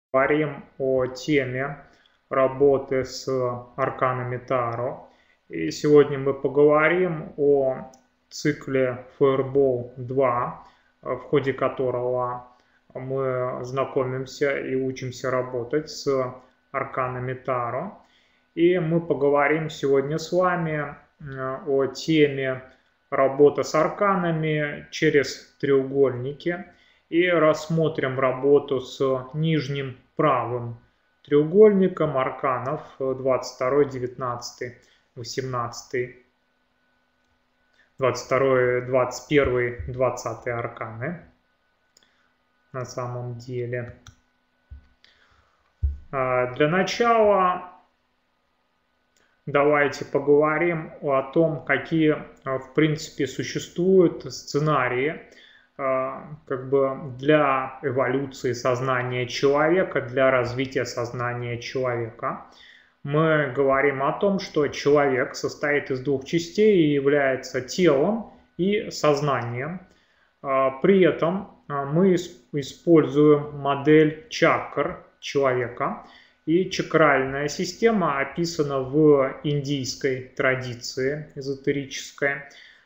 Говорим о теме работы с арканами Таро. И сегодня мы поговорим о цикле Fireball 2, в ходе которого мы знакомимся и учимся работать с арканами Таро. И мы поговорим сегодня с вами о теме работы с арканами через треугольники. И рассмотрим работу с нижним правым треугольником арканов 22, 19, 18, 22, 21, 20 арканы на самом деле. Для начала давайте поговорим о том, какие в принципе существуют сценарии для эволюции сознания человека, для развития сознания человека. Мы говорим о том, что человек состоит из двух частей и является телом и сознанием. При этом мы используем модель чакр человека, и чакральная система описана в индийской традиции эзотерической.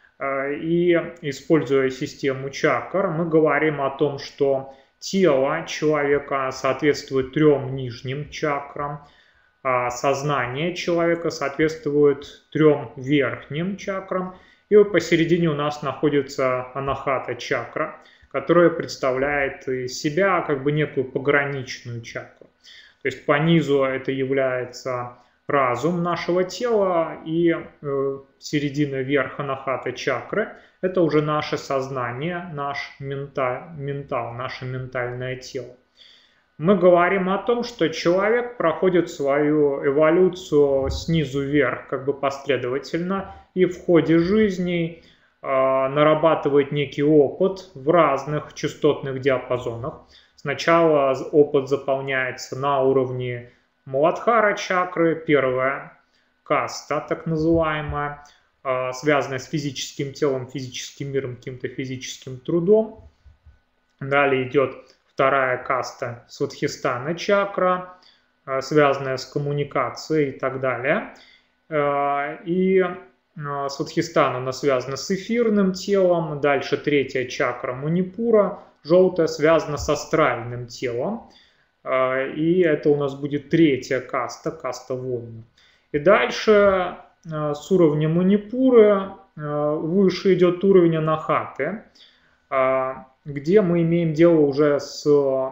И используя систему чакр, мы говорим о том, что тело человека соответствует 3 нижним чакрам, а сознание человека соответствует 3 верхним чакрам, и посередине у нас находится анахата чакра, которая представляет из себя некую пограничную чакру. То есть по низу это является разум нашего тела, и середина верха анахата чакры – это уже наше сознание, наш ментал, наше ментальное тело. Мы говорим о том, что человек проходит свою эволюцию снизу вверх, последовательно, и в ходе жизни нарабатывает некий опыт в разных частотных диапазонах. Сначала опыт заполняется на уровне Муладхара чакры, первая каста, так называемая, связанная с физическим телом, физическим миром, каким-то физическим трудом. Далее идет вторая каста Свадхистана чакра, связанная с коммуникацией и так далее. И Свадхистана, она связана с эфирным телом. Дальше третья чакра Манипура, желтая, связана с астральным телом. И это у нас будет третья каста, каста воина. И дальше с уровня Манипуры выше идет уровень анахаты, где мы имеем дело уже с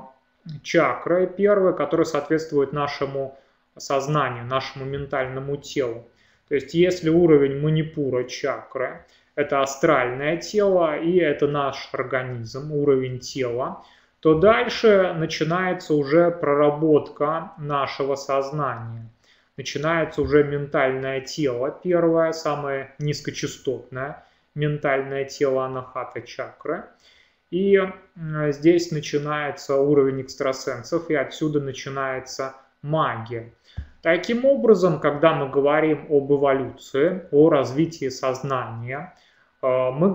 чакрой первой, которая соответствует нашему сознанию, нашему ментальному телу. То есть если уровень Манипура чакры – это астральное тело и это наш организм, уровень тела, то дальше начинается уже проработка нашего сознания. Начинается уже ментальное тело, первое, самое низкочастотное ментальное тело анахата чакры. И здесь начинается уровень экстрасенсов, и отсюда начинается магия. Таким образом, когда мы говорим об эволюции, о развитии сознания, мы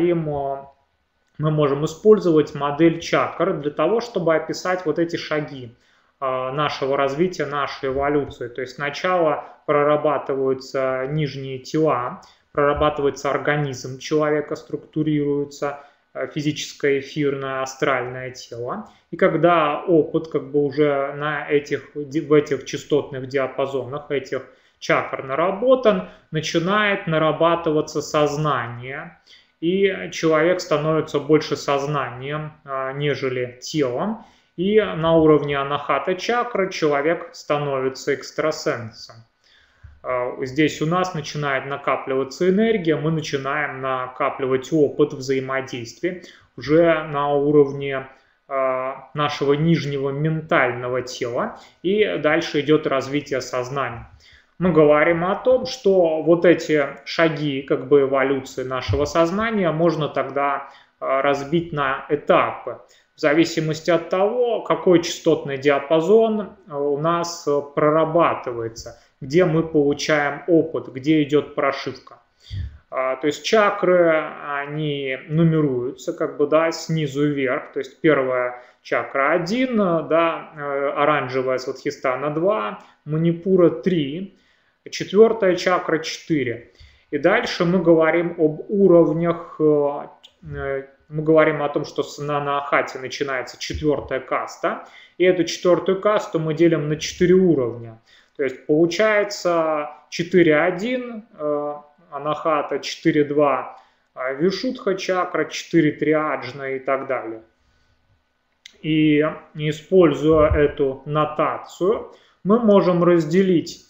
можем использовать модель чакр для того, чтобы описать вот эти шаги нашего развития, нашей эволюции. То есть сначала прорабатываются нижние тела, прорабатывается организм человека, структурируется физическое, эфирное, астральное тело. И когда опыт уже в этих частотных диапазонах, этих чакр наработан, начинает нарабатываться сознание. И человек становится больше сознанием, нежели телом. И на уровне анахата чакры человек становится экстрасенсом. Здесь у нас начинает накапливаться энергия, мы начинаем накапливать опыт взаимодействия уже на уровне нашего нижнего ментального тела. И дальше идет развитие сознания. Мы говорим о том, что вот эти шаги эволюции нашего сознания можно тогда разбить на этапы. В зависимости от того, какой частотный диапазон у нас прорабатывается, где мы получаем опыт, где идет прошивка. То есть чакры, они нумеруются снизу вверх. То есть первая чакра 1, да, оранжевая Свадхистана 2, Манипура 3, четвертая чакра 4. И дальше мы говорим об уровнях, мы говорим о том, что на Анахате начинается четвертая каста, и эту четвертую касту мы делим на 4 уровня. То есть получается 4.1 Анахата, 4.2 Вишудха чакра, 4.3 Аджна и так далее. И используя эту нотацию, мы можем разделить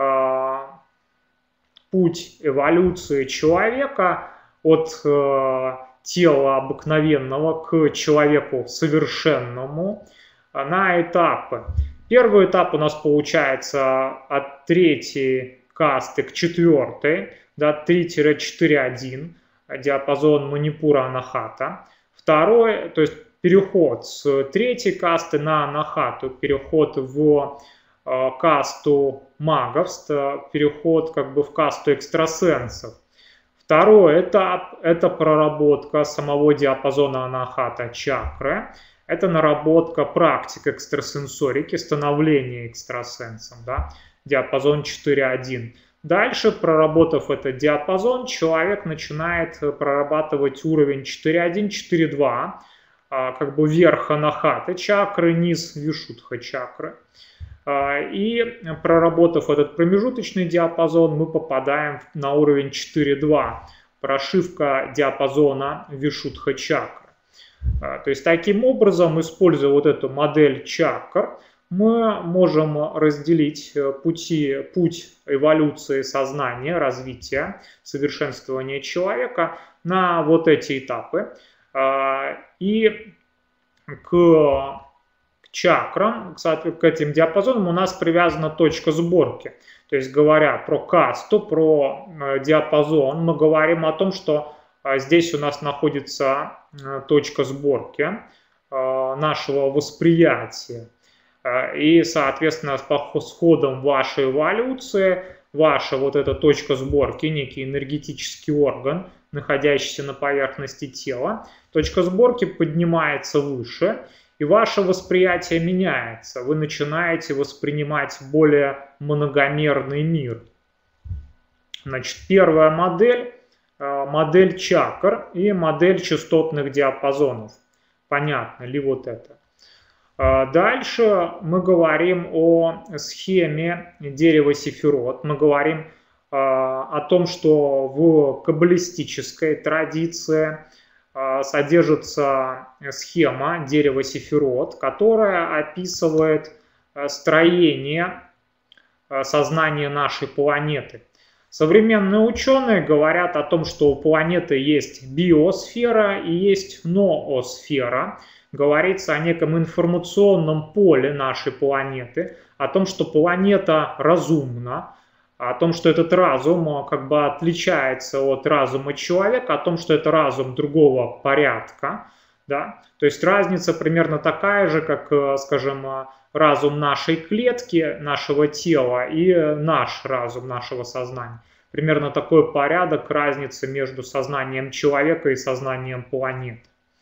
путь эволюции человека от тела обыкновенного к человеку совершенному на этапы. Первый этап у нас получается от 3 касты к 4, да, 3-4-1, диапазон Манипура Анахата. Второй, то есть переход с 3 касты на Анахату, переход в касту магов, переход как бы в касту экстрасенсов. Второй этап – это проработка самого диапазона Анахата чакры. Это наработка практик экстрасенсорики, становления экстрасенсом, да, диапазон 4.1. Дальше, проработав этот диапазон, человек начинает прорабатывать уровень 4.1, 4.2, как бы верх Анахаты чакры, низ Вишудха чакры. И проработав этот промежуточный диапазон, мы попадаем на уровень 4.2, прошивка диапазона Вишудха чакры. То есть таким образом, используя вот эту модель чакр, мы можем разделить путь эволюции сознания, развития, совершенствования человека на вот эти этапы. И к чакрам, к этим диапазонам у нас привязана точка сборки. То есть говоря про касту, про диапазон, мы говорим о том, что здесь у нас находится точка сборки нашего восприятия. И, соответственно, с ходом вашей эволюции, ваша вот эта точка сборки, некий энергетический орган, находящийся на поверхности тела, точка сборки поднимается выше, и ваше восприятие меняется. Вы начинаете воспринимать более многомерный мир. Значит, первая модель – модель чакр и модель частотных диапазонов. Понятно ли вот это? Дальше мы говорим о схеме дерева Сефирот. Мы говорим о том, что в каббалистической традиции содержится схема дерева Сефирот, которая описывает строение сознания нашей планеты. Современные ученые говорят о том, что у планеты есть биосфера и есть ноосфера. Говорится о неком информационном поле нашей планеты, о том, что планета разумна, о том, что этот разум как бы отличается от разума человека, о том, что это разум другого порядка. Да? То есть разница примерно такая же, как, скажем, разум нашей клетки, нашего тела и наш разум, нашего сознания. Примерно такой порядок разницы между сознанием человека и сознанием планеты.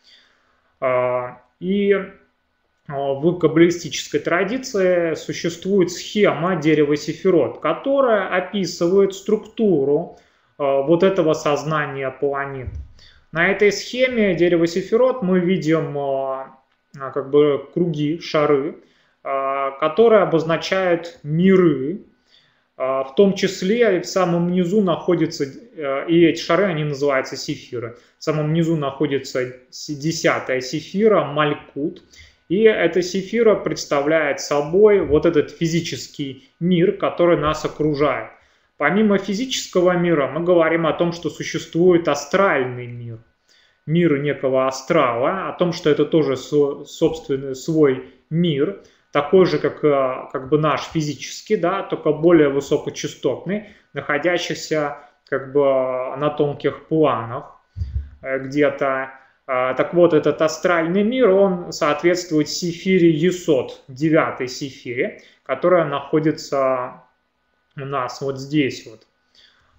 И в каббалистической традиции существует схема дерева Сефирот, которая описывает структуру вот этого сознания планеты. На этой схеме дерева Сефирот мы видим как бы круги, шары, которые обозначают миры. В том числе в самом низу находятся, и эти шары, они называются сефиры. В самом низу находится 10-я сефира, Малькут. И эта сефира представляет собой вот этот физический мир, который нас окружает. Помимо физического мира мы говорим о том, что существует астральный мир. Мир некого астрала, о том, что это тоже собственный свой мир. Такой же, как бы наш физический, да, только более высокочастотный, находящийся как бы на тонких планах где-то. Так вот, этот астральный мир, он соответствует сефире Есод, 9-й сефире, которая находится у нас вот здесь вот.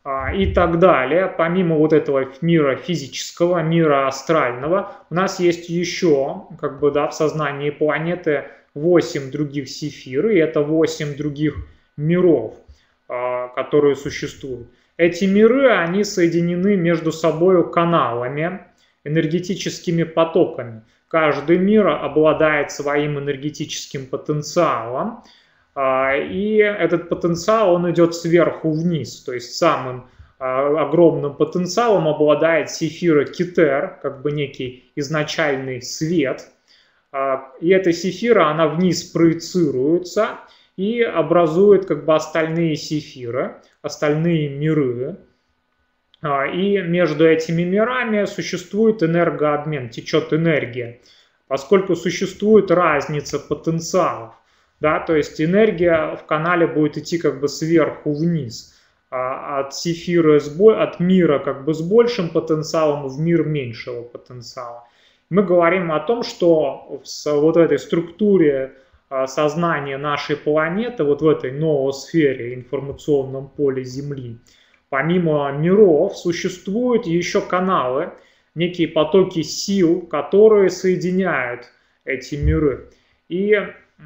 и так далее. Помимо вот этого мира физического, мира астрального, у нас есть еще, как бы, да, в сознании планеты 8 других сефир, и это 8 других миров, которые существуют. Эти миры, они соединены между собой каналами, энергетическими потоками. Каждый мир обладает своим энергетическим потенциалом, и этот потенциал, он идет сверху вниз, то есть самым огромным потенциалом обладает сефира Кетер, как бы некий изначальный свет, и эта сефира, она вниз проецируется и образует как бы остальные сефиры, остальные миры. И между этими мирами существует энергообмен, течет энергия, поскольку существует разница потенциалов. Да, то есть энергия в канале будет идти как бы сверху вниз, от сефира, от мира как бы с большим потенциалом в мир меньшего потенциала. Мы говорим о том, что в вот этой структуре сознания нашей планеты, вот в этой ноосфере, информационном поле Земли, помимо миров существуют еще каналы, некие потоки сил, которые соединяют эти миры. И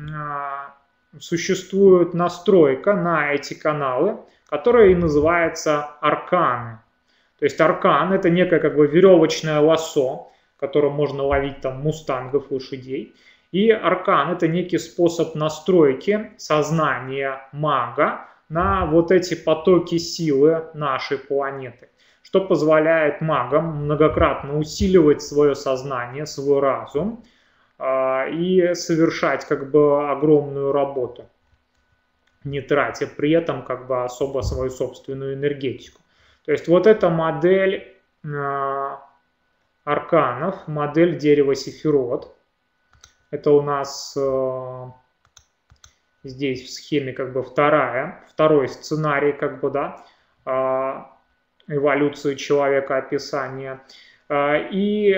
существует настройка на эти каналы, которая и называется арканы. То есть аркан — это некое как бы веревочное лассо, которым можно ловить там мустангов, лошадей. И аркан — это некий способ настройки сознания мага на вот эти потоки силы нашей планеты, что позволяет магам многократно усиливать свое сознание, свой разум, и совершать как бы огромную работу, не тратя при этом как бы особо свою собственную энергетику. То есть вот эта модель арканов, модель дерева Сефирот. Это у нас здесь в схеме как бы второй сценарий как бы, да, эволюции человека, описания. И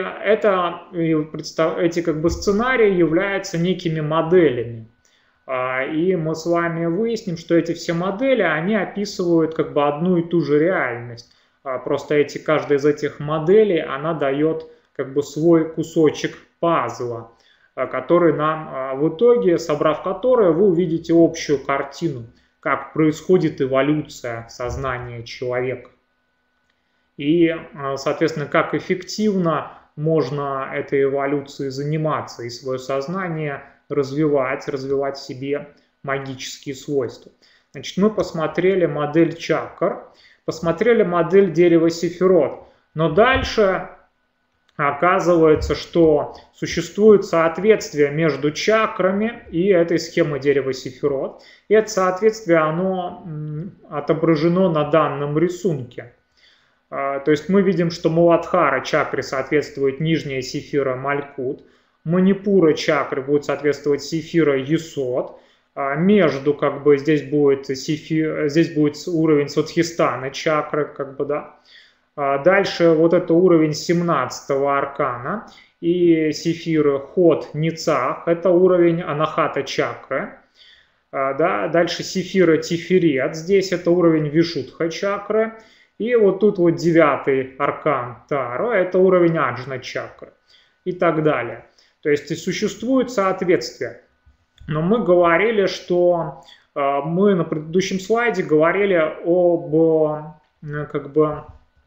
эти как бы сценарии являются некими моделями. И мы с вами выясним, что эти все модели, они описывают как бы одну и ту же реальность. Просто каждая из этих моделей, она дает как бы свой кусочек пазла, который нам в итоге, собрав который, вы увидите общую картину, как происходит эволюция сознания человека. И, соответственно, как эффективно можно этой эволюцией заниматься и свое сознание развивать в себе магические свойства. Значит, мы посмотрели модель чакр, посмотрели модель дерева Сефирот, но дальше оказывается, что существует соответствие между чакрами и этой схемой дерева Сефирот. И это соответствие, оно отображено на данном рисунке. То есть мы видим, что Муладхара чакре соответствует нижняя сефира Малькут, Манипура чакры будет соответствовать сефира Есот, между как бы здесь будет уровень Садхистана чакры, как бы, да. Дальше вот это уровень 17-го аркана и сефиры Ход Ницах, это уровень Анахата чакры. Да. Дальше сефира Тиферет, здесь это уровень Вишудха чакры. И вот тут вот 9-й аркан Таро, это уровень Аджна чакры и так далее. То есть существует соответствие. Но мы говорили, что мы на предыдущем слайде говорили об как бы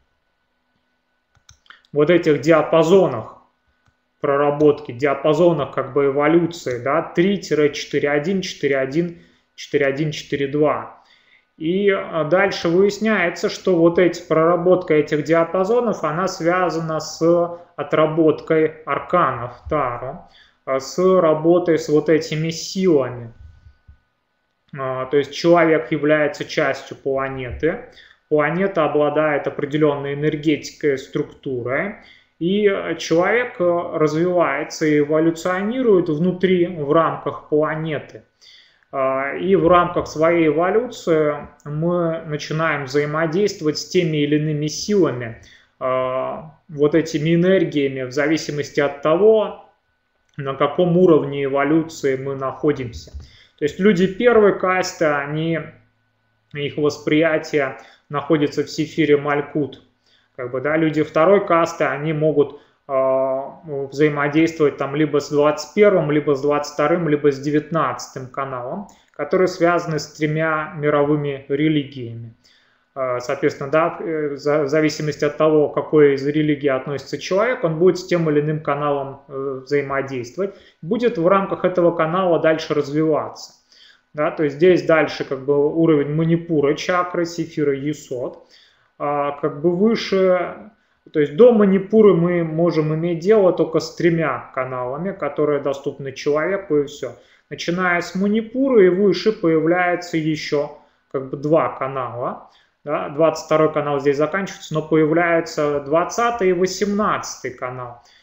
вот этих диапазонах проработки, диапазонах как бы эволюции, да, 3-4.1, 4.1, 4.1, 4.2. И дальше выясняется, что вот проработка этих диапазонов, она связана с отработкой арканов Таро, с работой с вот этими силами. То есть человек является частью планеты, планета обладает определенной энергетикой, структурой, и человек развивается и эволюционирует внутри, в рамках планеты. И в рамках своей эволюции мы начинаем взаимодействовать с теми или иными силами, вот этими энергиями, в зависимости от того, на каком уровне эволюции мы находимся. То есть люди первой касты, их восприятие находится в сефире Малькут. Как бы, да, люди второй касты, они могут взаимодействовать там либо с 21, либо с 22, либо с 19 каналом, которые связаны с 3 мировыми религиями. Соответственно, да, в зависимости от того, к какой из религий относится человек, он будет с тем или иным каналом взаимодействовать, будет в рамках этого канала дальше развиваться. Да, то есть здесь дальше как бы уровень манипура чакры, сефира Есод, как бы выше, то есть до манипуры мы можем иметь дело только с 3 каналами, которые доступны человеку, и все. Начиная с манипуры и выше появляется еще как бы 2 канала. Да, 22 канал здесь заканчивается, но появляется 20 и 18 канал.